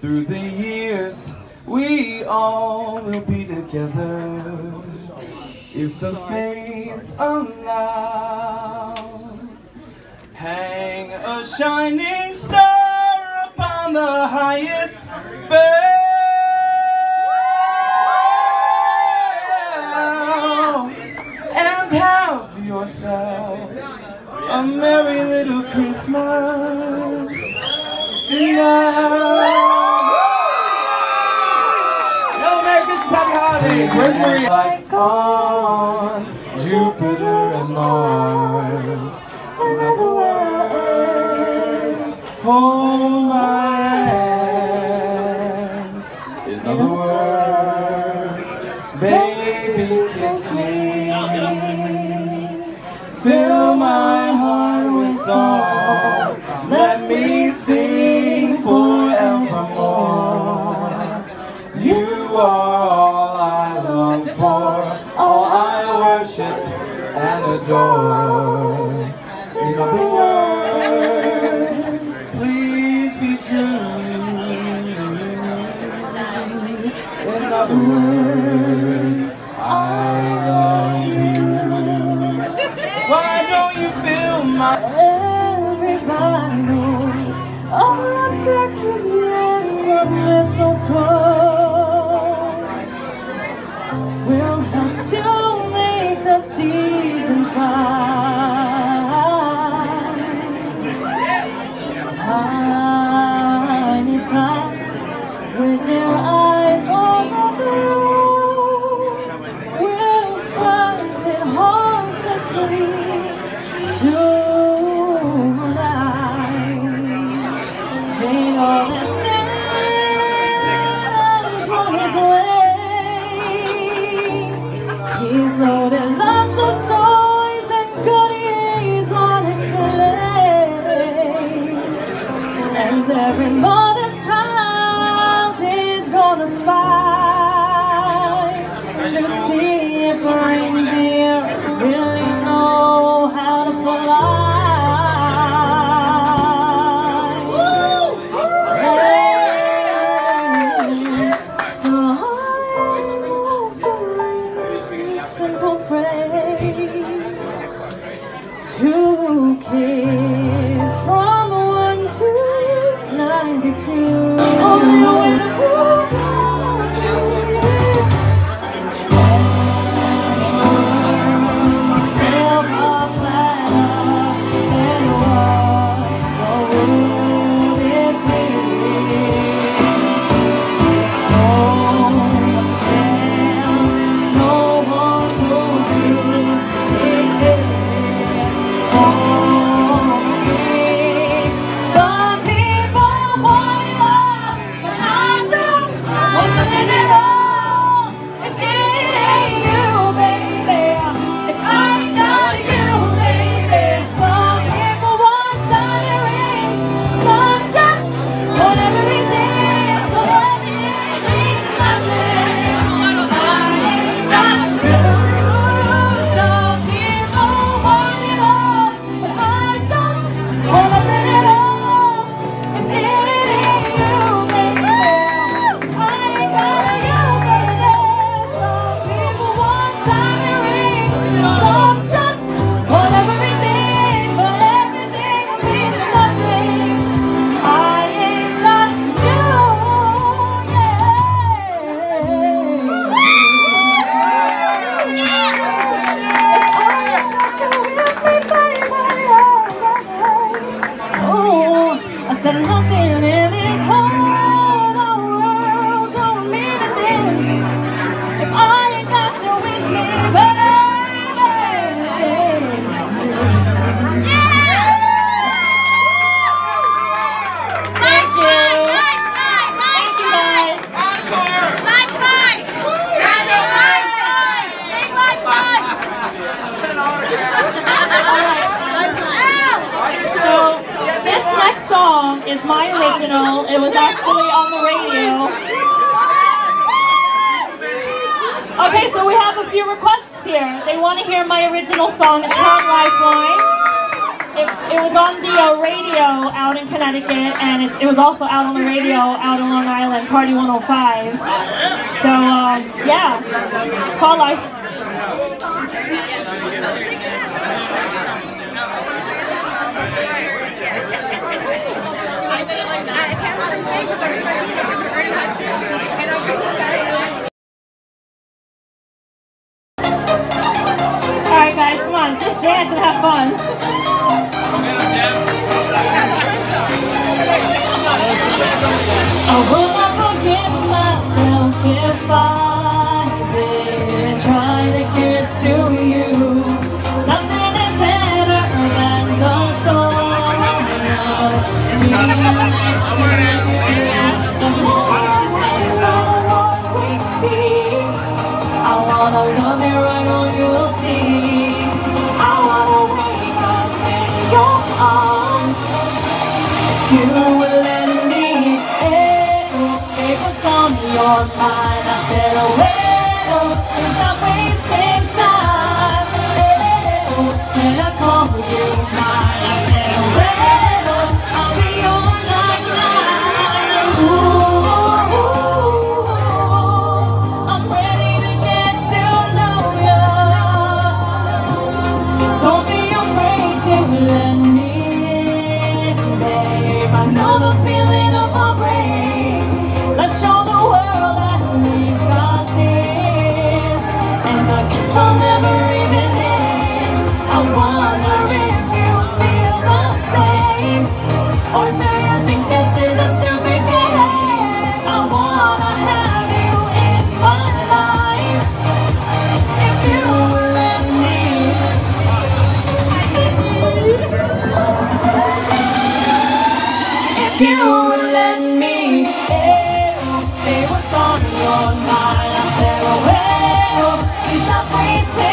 Through the years, we all will be together, if the fates allow. Hang a shining star upon the highest bough, and have yourself a merry little Christmas tonight. Where's Maria? Like on Jupiter and Mars. In other words, hold my hand. In other words, baby, kiss me. Fill my heart with song. Let me sing forevermore. You are all I worship and adore. In other words, please be true. In other words, I love you. Why don't you feel my... Everybody knows all turkey and some mistletoe will help to make the seasons bright. Tiny tots with their eyes on the blue will find it hard to sleep tonight. They know that Santa's on his way. He's loaded lots of toys and goodies on his sleigh, and every mother's child is gonna spy to see if reindeer really know how to fly. Two kids from 1 to 92. Said nothing in this whole world don't mean a thing if I ain't got you with me, baby. Thank you. Thank you guys. So this next song is my original. It was actually on the radio. Okay, so we have a few requests here. They want to hear my original song. It's called Lifeline. it was on the radio out in Connecticut, and it was also out on the radio out in Long Island, Party 105. So, yeah, it's called Life. Alright guys, come on, just dance and have fun. I will not forgive myself if I didn't try to get to you. Nothing is better than the thought of being next to you. The more I think about what we could be, I wanna love you right on, you'll see. I wanna wake up in your arms. If you would let me, hey, what's on your mind? I said, oh, well, stop wasting time. Hey, when I call you mine, I said, oh, well, I'll be all night long. Ooh, I'm ready to get to know ya. Don't be afraid to let me in, babe. I know the feeling of our break. Let's show the world that we've got this, and a kiss will never even miss. I wonder if you feel the same, or do you think this is a stupid game? I wanna have you in my life. If you let me, if you let me, hey, what's on your mind? I said, oh, well, please stop wasting